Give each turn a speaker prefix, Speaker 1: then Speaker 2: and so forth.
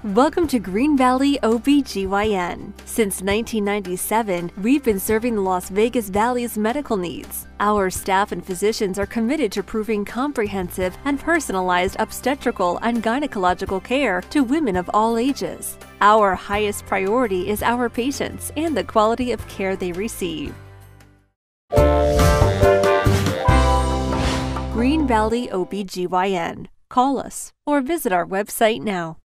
Speaker 1: Welcome to Green Valley OB GYN. Since 1997, we've been serving the Las Vegas Valley's medical needs. Our staff and physicians are committed to proving comprehensive and personalized obstetrical and gynecological care to women of all ages. Our highest priority is our patients and the quality of care they receive. Green Valley OB GYN. Call us or visit our website now.